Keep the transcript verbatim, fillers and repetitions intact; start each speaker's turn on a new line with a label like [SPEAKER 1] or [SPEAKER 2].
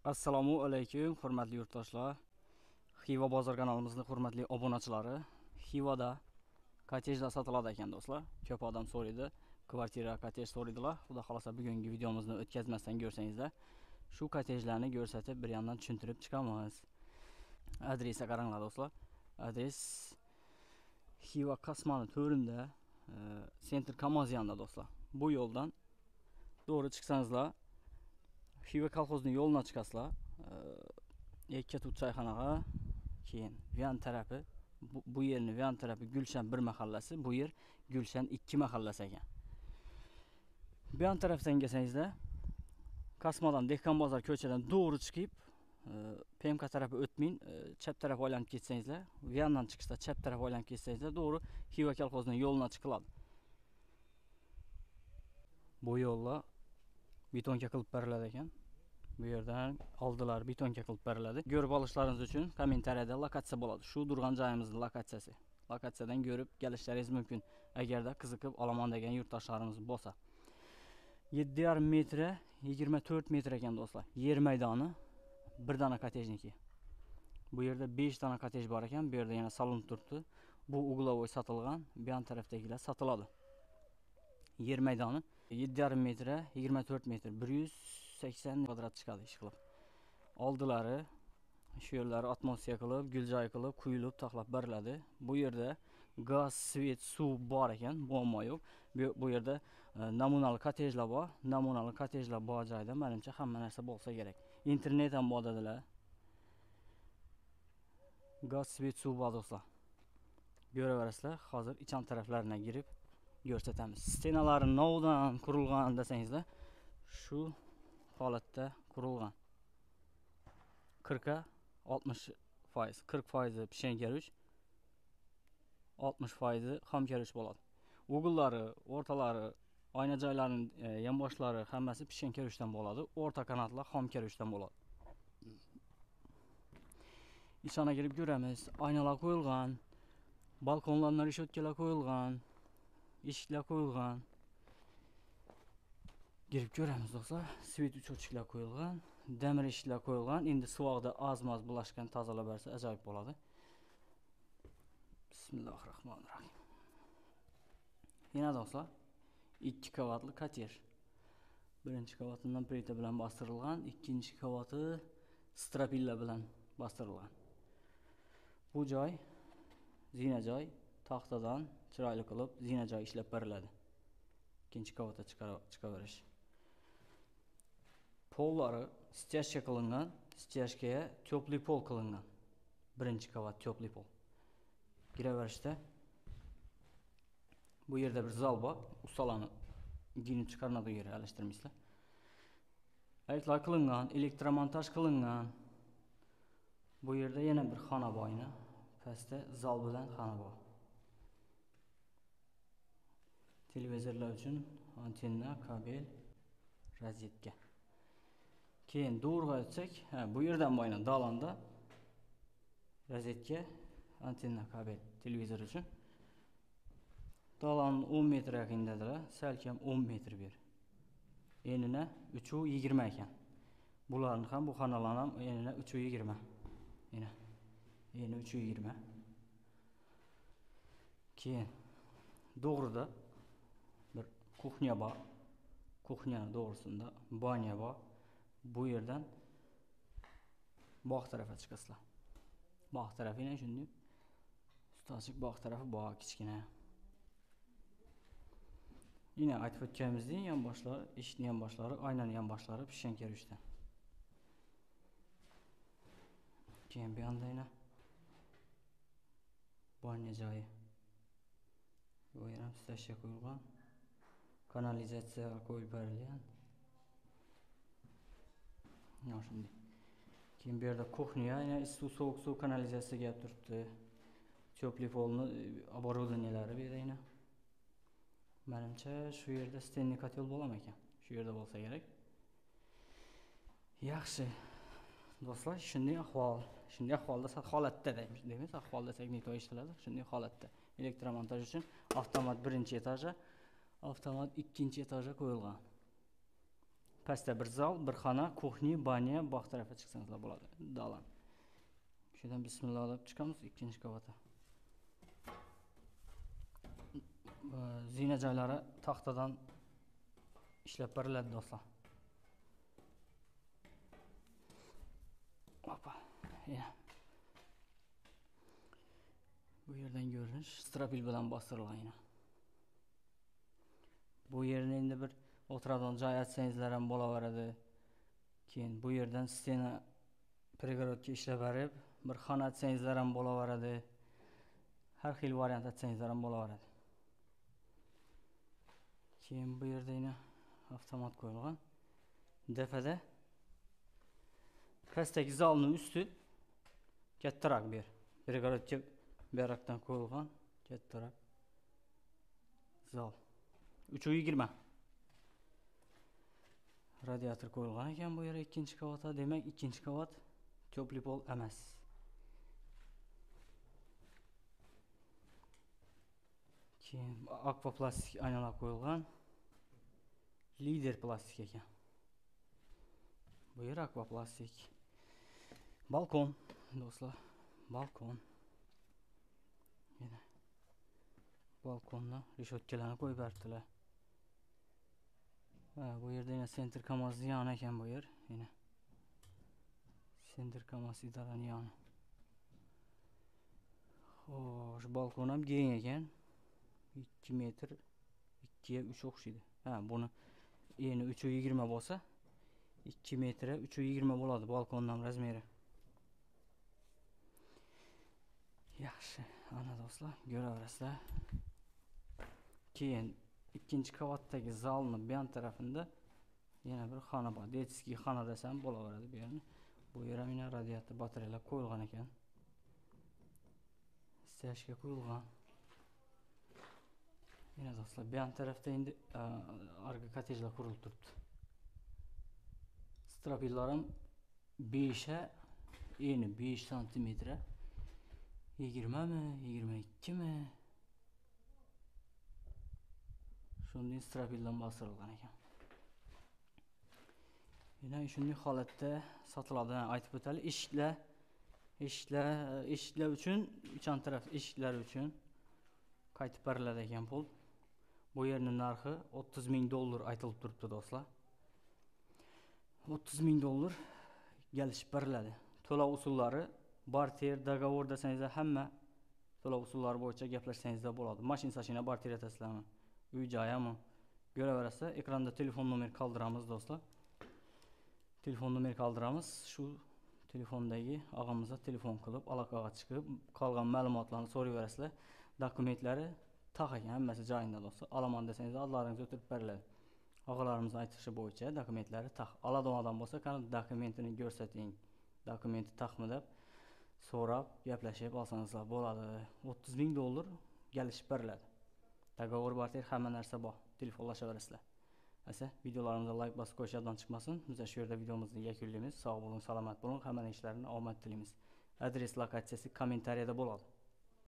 [SPEAKER 1] Assalomu alaykum, hurmatli yurtdoshlar. Xiva bozor kanalimizning hurmatli obunachilari. Xivada kottejlar sotiladi ekan do'stlar. Ko'p odam so'raydi, kvartira, kottej so'raydilar. Xudo xolasa bugungi videomizni o'tkazmasdan ko'rsangizlar, shu kottejlarni ko'rsatib, bir yandan tushuntirib chiqamiz. Adresga qaranglar do'stlar. Adres Xiva Kasmani to'rinda, Center Kamaz yanida do'stlar. Bu yo'ldan to'g'ri chiqsangizlar, Xiva kolxozining yo'luna chiqasizlar. Yakka tut choyxonaga, keyin yan tarafi, bu, bu yerning yan tarafi Gulshan bir mahallasi, bu yer Gulshan ikki mahallasi ekan. Bu yan tarafdan kelsangizlar, Kasmadan Dehqon bozor ko'chadan to'g'ri chiqib, P M K tarafi o'tmang, chap tarafga aylanib ketsangizlar, bu yandan chiqishda chap tarafga aylanib ketsangizlar, to'g'ri Xiva kolxozining yo'luna chiqiladi. Bu yo'llar betonga qilib beriladi ekan. Bu yerdan oldilar betonga qilib beriladi. Ko'rib olishlaringiz uchun kommentariyada lokatsiya bo'ladi. Shu turgan joyimizning lokatsiyasi. Lokatsiyadan ko'rib kelishlaringiz mumkin. Agarda qiziqib olaman degan yurtdoshlarimiz bo'lsa. yetti yarim metr, yigirma to'rt metr ekan do'stlar. Yer maydoni bir dona kottejniki. Bu yerda besh dona kottej bor ekan. Bu yerda yana salon turibdi. Bu uglovoy sotilgan, bu yon tarafdagilar sotiladi. Yer maydoni yetti yarim metr, yigirma to'rt metr, bir yuz sakson kvadrat chiqadi ish qilib. Oldilari shu yerlari atmosfera qilib, guljoy qilib, quyilib, taxlab beriladi. Bu yerda gaz, svet, suv bor ekan, muammo yo'q. Bu yerda namunali kottejlar bor. Namunali kottejlar bor joyda menimcha hamma narsa bo'lsa kerak. Internet ham bor dedilar. Gaz, svet, suv bor do'stlar. Ko'raverasizlar, hozir icham taraflarına girib ko'rsatamiz. Stenalari novdan qurilgan desangizlar, shu holatda qurilgan. qirqga oltmish foiz, qirq foiz pishan karush, oltmish foiz xom karush bo'ladi. Ugullari, o'rtalari, oyna joylarining yonboshlari hammasi pishan karushdan bo'ladi. O'rta qanotlar xom karushdan bo'ladi. İçana girib ko'ramiz. Aynalar qo'yilgan, balkonlarga reshotkalar qo'yilgan, eshiklar qo'yilgan. Girib ko'ramiz do'stlar. Svet uchochklar qo'yilgan, demir eshiklar qo'yilgan. Endi suvoqda oz-moz bulashgan tozalab bersa ajoyib bo'ladi. Bismillahirrohmanirrohim. Yana do'stlar, ikki qavatli kottej. Birinchi qavatidan plita bilan bostirilgan, ikkinchi qavati stropilla bilan bostirilgan. Bu joy zina joy, taxtadan chiroyli qilib zina joy ishlab beriladi. Ikkinchi qavatga chiqaverish. Pollari stяжка qilingan, stяжкаga tepli pol qilingan. Birinchi qavat tepli pol. Kiraverishda bu yerda bir zal bor. Ustalarni giyinib chiqaradigan yer alishtirmaysizlar. Aytlar qilingan, elektromontaj qilingan. Bu yerda yana bir xona bor ina. Pastda zal bilan xona bor. Televizorlar uchun antenna, kabel, rozetka. Keyin to'g'riga o'tsak, ha bu yerdan bo'yna dalonda rozetka, antenna, kabel, televizor uchun. Dalon o'n metr yaqindadir, salkam o'n metr ber. Enina uch nuqta yigirma ekan. Bularni ham bu xonalar ham enina uch nuqta yigirma. Ena. Eni uch nuqta yigirma. Keyin to'g'rida bir kuxnya bor. Kuxnyaning to'g'risida banya bor. Bu yerdan bog' tarafga chiqasizlar. Bog' tarafina shunday. Ustachiq bog' tarafi bor kichkina. Yine aytib o'tganimizdek, yonboshlari, eshikning yonboshlari, oynaning yonboshlari pishan karushdan. Keyin bu yoqda yana banya joyi. Bu yer ham stashga qo'yilgan. Kanalizatsiya qo'yib berilgan. Mana shunday. Keyin bu yerda kuxnya, yana issiq sovuq suv kanalizatsiyaga gap turibdi. Tepli polni оборудованиялari bu yerda yana. Menimcha shu yerda stenli kotel bo'lam ekan. Shu yerda bo'lsa kerak. Yaxshi. Do'stlar, shunday ahvol, shunday ahvolda holatda deymiz, ahvol desak neto'y ishlatiladi, shunday holatda. Elektromontaj uchun avtomat birinchi etaji, avtomat ikkinchi etaji qo'yilgan. Pastda bir zal, bir xona, kuxni, banya, bog' tarafga chiqsangizlar bo'ladi. Dalan. Shundan bismillah deb chiqamiz ikkinchi qavatga. Zina joylari taxtadan ishlab beriladi do'stlar. Hoppa. Ya. Bu yerdan görünüş strabil bilan bostirilgan yana. Bu yerni endi bir o'tiradigan joy açsangizlar ham bo'laveradi. Keyin bu yerdan stena pregorodga ishlab berib, bir xona açsangizlar ham bo'laveradi. Har xil variant açsangizlar ham bo'laveradi. Keyin bu yerda yana avtomat qo'yilgan. Defada pastdagi zalning usti kattaroq bir. Pregorodga berakdan qo'yilgan kattaroq zal. uch yuz yigirma. Radiator qo'yilgan ekan bu yerga ikkinchi qavatda. Demak, ikkinchi qavat to'pli pol emas. Keyin akvaplastik aynalar qo'yilgan. Lider plastik ekan. Bu yer akvaplastik. Balkon do'stlar, balkon. Yana balkonna reshotkalarni qo'yib berdilar. Ha, bu yerda yana center kamozni yana ekan bu yer. Yana center kamoz idorani yana. Xo'sh, balkon ham keng ekan. ikki metr ikki ga uch o'xshaydi. Ha, buni eni uch yuz yigirma bo'lsa, ikki metr uch yuz yigirma bo'ladi balkonning razmeri. Yaxshi, ana do'stlar, ko'raverasizlar. Keyin ikkinchi qavatdagi zalning bu yon tarafida yana bir xona bor. Detskiy xona desam bo'laveradi bu yerni. Bu yer ham yana radiator batareyalar qo'yilgan ekan. Stashga qo'yilgan. Yana do'stlar, bu yon tarafda endi arka kottejlar qurilib turibdi. Strapillarim besh ga eni besh santimetr. yigirma mi, yigirma ikki mi? Shunday strapildan bostirilgan ekan. Yana shunday holatda sotiladi. Aytib o'taylik, eshiklar, eshiklar, eshiklar uchun, uchon taraf eshiklar uchun qaytib beriladi ekan pul. Bu yerning narxi o'ttiz ming dollar aytilib turibdi do'stlar. o'ttiz ming dollar kelishib beriladi. To'lov usullari barter, dogovor desangizlar hamma to'lov usullari bo'yicha gaplashsangizlar bo'ladi. Mashin sashina barter etasizlarmi? Uy joyami? Ko'raverasizlar, ekranda telefon nomer qoldiramiz do'stlar. Telefon nomer qoldiramiz. Shu telefondagi og'amizga telefon qilib, aloqaga chiqib, qolgan ma'lumotlarni so'rayverasizlar. Dokumentlari taq ekan, hammasi joyida do'stlar. Olaman desangizlar, adlaringiz o'tirib beriladi. Og'alarimizning aytishi bo'yicha dokumentlari taq. Oladigan odam bo'lsa, qani dokumentini ko'rsating. Dokumenti taqmi deb so'rab, gaplashib olsangizlar bo'ladi. o'ttiz ming dollar kelishib beriladi. Dogovor barter hamma narsa bor. Telefonlashaverasizlar. Asa, videolarimizni like bosib qo'yish yoddan chiqmasin. Biz shu yerda videomizni yakunlaymiz. Sog' bo'ling, salomat bo'ling. Hammaning ishlarini omad tilaymiz. Adres, lokatsiyasi kommentariyada bo'ladi.